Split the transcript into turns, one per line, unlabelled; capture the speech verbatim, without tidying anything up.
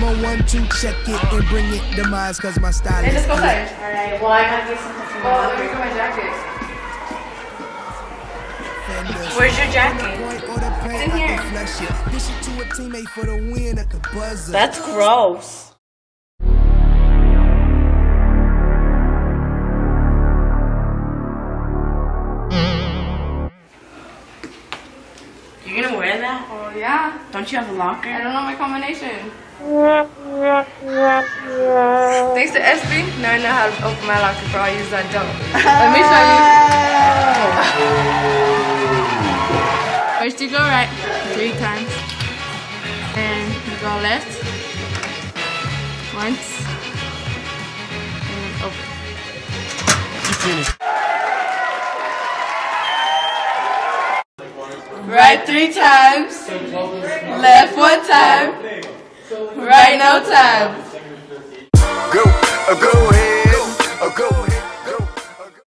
I'm a one, two, check it and bring it demise, cause my style
hey,
is
let's go
clear.
Alright, well I gotta get something from my
Oh, let me get my jacket.
Where's your jacket?
It's in here.
That's gross. You're gonna wear that?
Oh yeah.
Don't you have a locker?
I don't know my combination. Thanks to S B, now I know how to open my locker for all you that don't. Let me show you. First you go right three times. And you go left once. And open.
You finished.
Right three times. Left one time. Right no time.
Go, go